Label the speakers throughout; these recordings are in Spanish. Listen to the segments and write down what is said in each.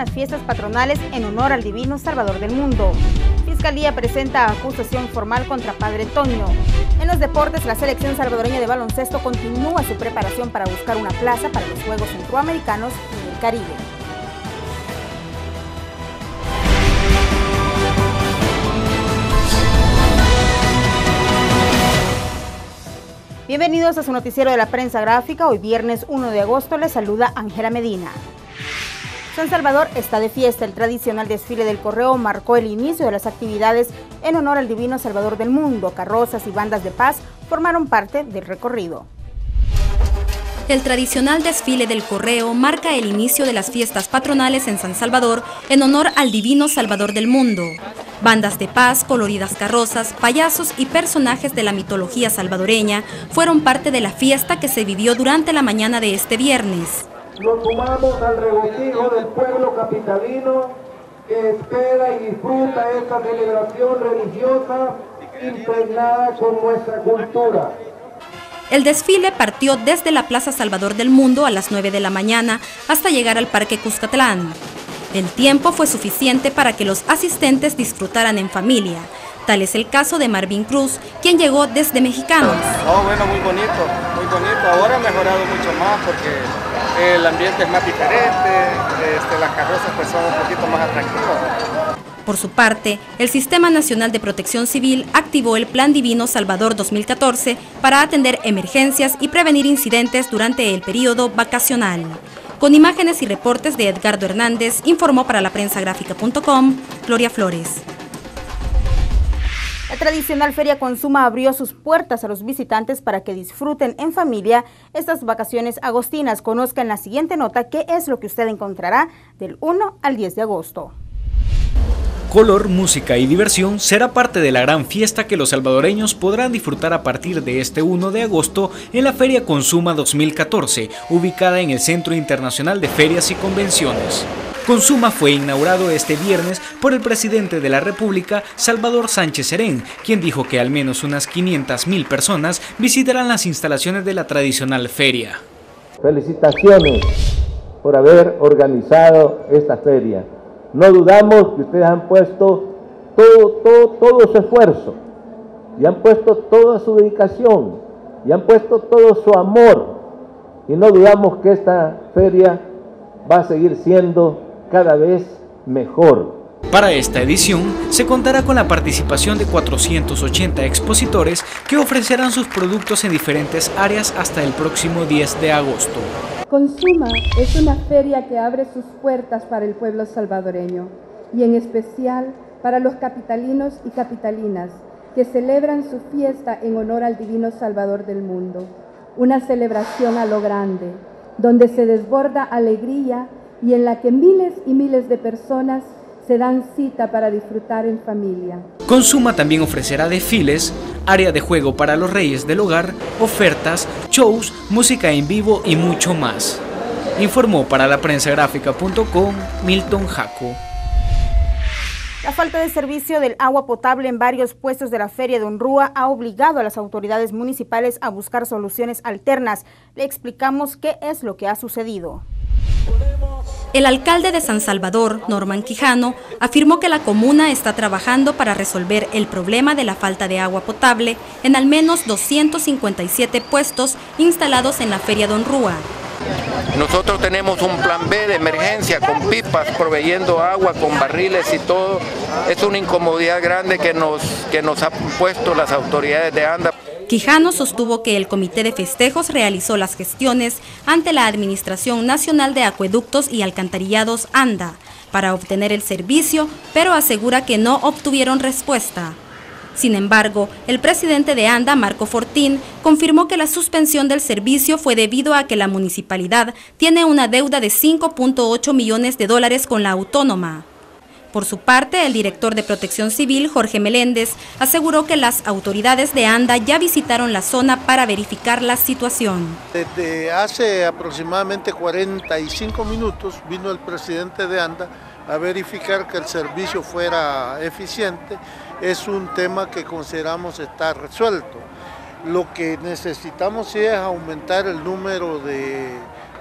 Speaker 1: las fiestas patronales en honor al Divino Salvador del Mundo. Fiscalía presenta acusación formal contra Padre Toño. En los deportes, la selección salvadoreña de baloncesto continúa su preparación para buscar una plaza para los Juegos Centroamericanos y del Caribe. Bienvenidos a su noticiero de la prensa gráfica. Hoy viernes 1 de agosto les saluda Ángela Medina. San Salvador está de fiesta. El tradicional desfile del correo marcó el inicio de las actividades en honor al Divino Salvador del Mundo. Carrozas y bandas de paz formaron parte del recorrido.
Speaker 2: El tradicional desfile del correo marca el inicio de las fiestas patronales en San Salvador en honor al Divino Salvador del Mundo. Bandas de paz, coloridas carrozas, payasos y personajes de la mitología salvadoreña fueron parte de la fiesta que se vivió durante la mañana de este viernes.
Speaker 3: Nos sumamos al regocijo del pueblo capitalino que espera y disfruta esta celebración religiosa impregnada con nuestra cultura.
Speaker 2: El desfile partió desde la Plaza Salvador del Mundo a las 9 de la mañana hasta llegar al Parque Cuscatlán. El tiempo fue suficiente para que los asistentes disfrutaran en familia. Tal es el caso de Marvin Cruz, quien llegó desde Mexicanos.
Speaker 4: Bueno, muy bonito, muy bonito. Ahora ha mejorado mucho más porque el ambiente es más diferente, las carrozas pues son un poquito más atractivas.
Speaker 2: Por su parte, el Sistema Nacional de Protección Civil activó el Plan Divino Salvador 2014 para atender emergencias y prevenir incidentes durante el periodo vacacional. Con imágenes y reportes de Edgardo Hernández, informó para laprensagráfica.com, Gloria Flores.
Speaker 1: La tradicional Feria Consuma abrió sus puertas a los visitantes para que disfruten en familia estas vacaciones agostinas. Conozca en la siguiente nota qué es lo que usted encontrará del 1 al 10 de agosto.
Speaker 5: Color, música y diversión será parte de la gran fiesta que los salvadoreños podrán disfrutar a partir de este 1 de agosto en la Feria Consuma 2014, ubicada en el Centro Internacional de Ferias y Convenciones. Consuma fue inaugurado este viernes por el presidente de la República, Salvador Sánchez Serén, quien dijo que al menos unas 500,000 personas visitarán las instalaciones de la tradicional feria.
Speaker 3: Felicitaciones por haber organizado esta feria. No dudamos que ustedes han puesto todo su esfuerzo y han puesto toda su dedicación y han puesto todo su amor, y no dudamos que esta feria va a seguir siendo cada vez mejor.
Speaker 5: Para esta edición se contará con la participación de 480 expositores que ofrecerán sus productos en diferentes áreas hasta el próximo 10 de agosto.
Speaker 6: Consuma es una feria que abre sus puertas para el pueblo salvadoreño y en especial para los capitalinos y capitalinas que celebran su fiesta en honor al Divino Salvador del Mundo. Una celebración a lo grande, donde se desborda alegría y en la que miles y miles de personas se dan cita para disfrutar en familia.
Speaker 5: Consuma también ofrecerá desfiles, área de juego para los reyes del hogar, ofertas, shows, música en vivo y mucho más. Informó para laprensagráfica.com Milton Jaco.
Speaker 1: La falta de servicio del agua potable en varios puestos de la Feria de Unrúa ha obligado a las autoridades municipales a buscar soluciones alternas. Le explicamos qué es lo que ha sucedido.
Speaker 2: El alcalde de San Salvador, Norman Quijano, afirmó que la comuna está trabajando para resolver el problema de la falta de agua potable en al menos 257 puestos instalados en la Feria de Unrúa.
Speaker 7: Nosotros tenemos un plan B de emergencia con pipas, proveyendo agua con barriles y todo. Es una incomodidad grande que nos han puesto las autoridades de ANDA.
Speaker 2: Quijano sostuvo que el Comité de Festejos realizó las gestiones ante la Administración Nacional de Acueductos y Alcantarillados ANDA para obtener el servicio, pero asegura que no obtuvieron respuesta. Sin embargo, el presidente de ANDA, Marco Fortín, confirmó que la suspensión del servicio fue debido a que la municipalidad tiene una deuda de $5.8 millones con la autónoma. Por su parte, el director de Protección Civil, Jorge Meléndez, aseguró que las autoridades de ANDA ya visitaron la zona para verificar la situación.
Speaker 8: Desde hace aproximadamente 45 minutos vino el presidente de ANDA a verificar que el servicio fuera eficiente. Es un tema que consideramos está resuelto. Lo que necesitamos es aumentar el número de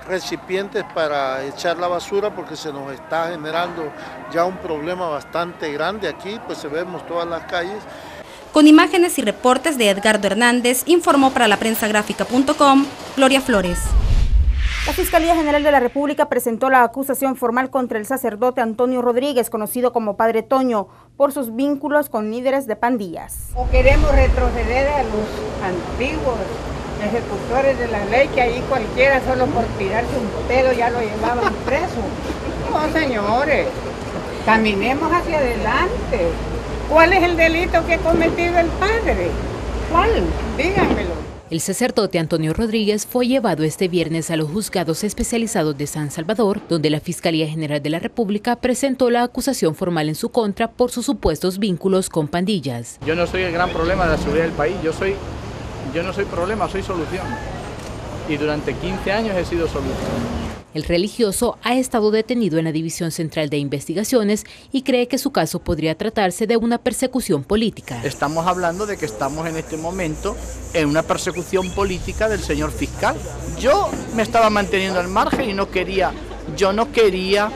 Speaker 8: recipientes para echar la basura porque se nos está generando ya un problema bastante grande aquí, pues se vemos todas las calles.
Speaker 2: Con imágenes y reportes de Edgardo Hernández, informó para laprensagráfica.com Gloria Flores.
Speaker 1: La Fiscalía General de la República presentó la acusación formal contra el sacerdote Antonio Rodríguez, conocido como Padre Toño, por sus vínculos con líderes de pandillas.
Speaker 9: O queremos retroceder a los antiguos ejecutores de la ley, que ahí cualquiera solo por tirarse un pedo ya lo llevaban preso. No, señores, caminemos hacia adelante. ¿Cuál es el delito que ha cometido el padre? ¿Cuál? Díganmelo.
Speaker 10: El sacerdote Antonio Rodríguez fue llevado este viernes a los juzgados especializados de San Salvador, donde la Fiscalía General de la República presentó la acusación formal en su contra por sus supuestos vínculos con pandillas.
Speaker 11: Yo no soy el gran problema de la seguridad del país, yo no soy problema, soy solución. Y durante 15 años he sido solución.
Speaker 10: El religioso ha estado detenido en la División Central de Investigaciones y cree que su caso podría tratarse de una persecución política.
Speaker 11: Estamos hablando de que estamos en este momento en una persecución política del señor fiscal. Yo me estaba manteniendo al margen y yo no quería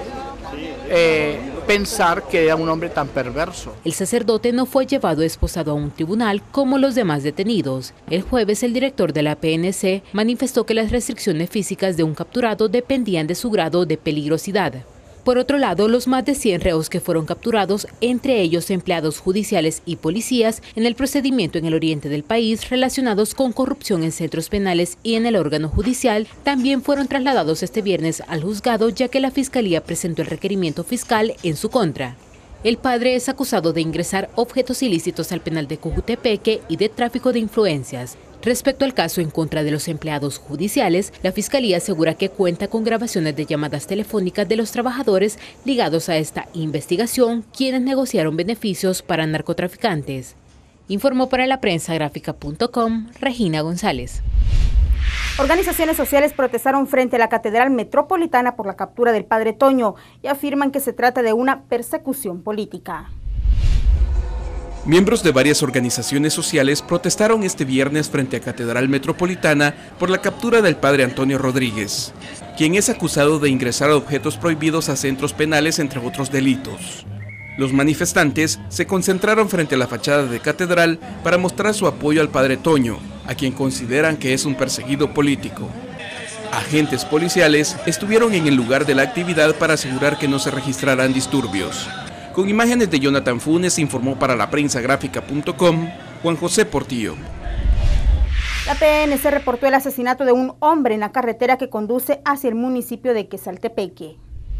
Speaker 11: pensar que era un hombre tan perverso.
Speaker 10: El sacerdote no fue llevado esposado a un tribunal como los demás detenidos. El jueves, el director de la PNC manifestó que las restricciones físicas de un capturado dependían de su grado de peligrosidad. Por otro lado, los más de 100 reos que fueron capturados, entre ellos empleados judiciales y policías, en el procedimiento en el oriente del país relacionados con corrupción en centros penales y en el órgano judicial, también fueron trasladados este viernes al juzgado, ya que la Fiscalía presentó el requerimiento fiscal en su contra. El padre es acusado de ingresar objetos ilícitos al penal de Cojutepeque y de tráfico de influencias. Respecto al caso en contra de los empleados judiciales, la Fiscalía asegura que cuenta con grabaciones de llamadas telefónicas de los trabajadores ligados a esta investigación, quienes negociaron beneficios para narcotraficantes. Informó para laprensagráfica.com Regina González.
Speaker 1: Organizaciones sociales protestaron frente a la Catedral Metropolitana por la captura del Padre Toño y afirman que se trata de una persecución política.
Speaker 12: Miembros de varias organizaciones sociales protestaron este viernes frente a Catedral Metropolitana por la captura del padre Antonio Rodríguez, quien es acusado de ingresar objetos prohibidos a centros penales, entre otros delitos. Los manifestantes se concentraron frente a la fachada de Catedral para mostrar su apoyo al padre Toño, a quien consideran que es un perseguido político. Agentes policiales estuvieron en el lugar de la actividad para asegurar que no se registrarán disturbios. Con imágenes de Jonathan Funes, informó para laprensagráfica.com Juan José Portillo.
Speaker 1: La PNC reportó el asesinato de un hombre en la carretera que conduce hacia el municipio de Quesaltepeque.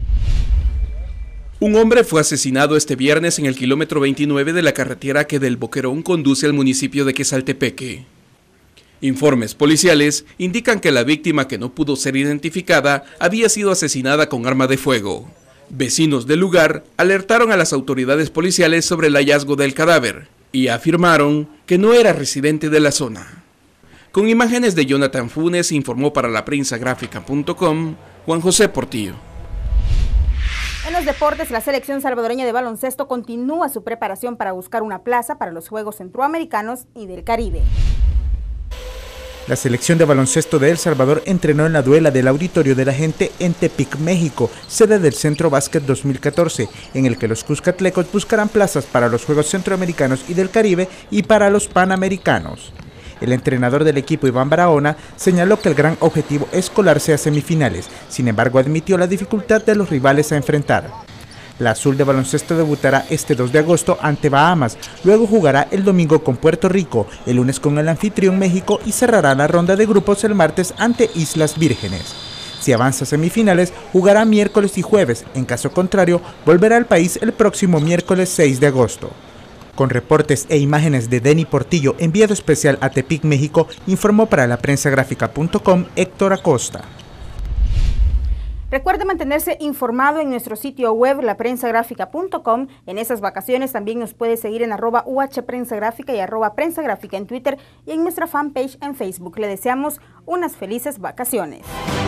Speaker 12: Un hombre fue asesinado este viernes en el kilómetro 29 de la carretera que del Boquerón conduce al municipio de Quesaltepeque. Informes policiales indican que la víctima, que no pudo ser identificada, había sido asesinada con arma de fuego. Vecinos del lugar alertaron a las autoridades policiales sobre el hallazgo del cadáver y afirmaron que no era residente de la zona. Con imágenes de Jonathan Funes, informó para laprensagráfica.com Juan José Portillo.
Speaker 1: En los deportes, la selección salvadoreña de baloncesto continúa su preparación para buscar una plaza para los Juegos Centroamericanos y del Caribe.
Speaker 13: La selección de baloncesto de El Salvador entrenó en la duela del Auditorio de la Gente en Tepic, México, sede del Centro Básquet 2014, en el que los cuscatlecos buscarán plazas para los Juegos Centroamericanos y del Caribe y para los Panamericanos. El entrenador del equipo, Iván Barahona, señaló que el gran objetivo es colarse a semifinales, sin embargo admitió la dificultad de los rivales a enfrentar. La azul de baloncesto debutará este 2 de agosto ante Bahamas, luego jugará el domingo con Puerto Rico, el lunes con el anfitrión México y cerrará la ronda de grupos el martes ante Islas Vírgenes. Si avanza a semifinales, jugará miércoles y jueves, en caso contrario, volverá al país el próximo miércoles 6 de agosto. Con reportes e imágenes de Denny Portillo, enviado especial a Tepic, México, informó para laprensagráfica.com Héctor Acosta.
Speaker 1: Recuerde mantenerse informado en nuestro sitio web laprensagráfica.com. En esas vacaciones también nos puede seguir en @UHPrensaGráfica y @PrensaGráfica en Twitter y en nuestra fanpage en Facebook. Le deseamos unas felices vacaciones.